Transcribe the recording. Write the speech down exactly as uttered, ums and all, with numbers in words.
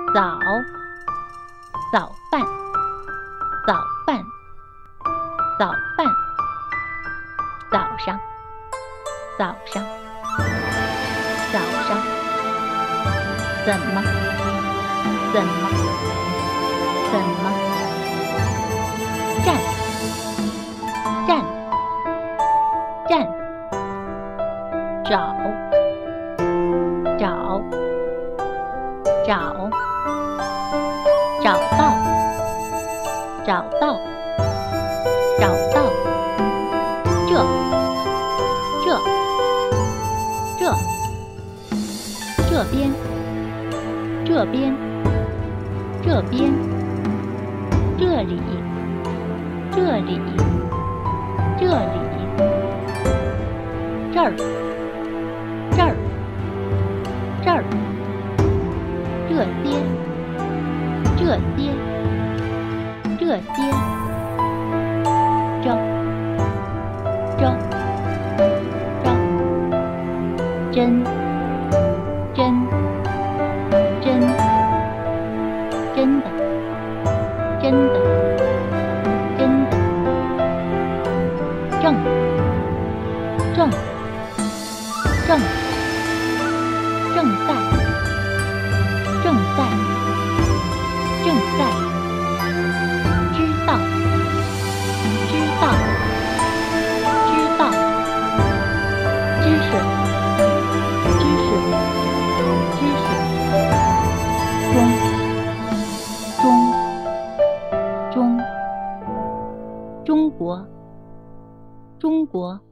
早，早饭，早饭，早饭，早上，早上，早上，怎么，怎么，怎么，站，站，站，找，找，找，找到，找到，找到，这，这，这，这边，这边，这边，这里，这里，这里，这儿，这儿，这儿，这些，这些，这些，这，这，这，真，真，真，真的，真的，真的，正，正，正，正在，正在，正在，知道，知道，知道，知识，知识，知识，中，中，中，中国，中国。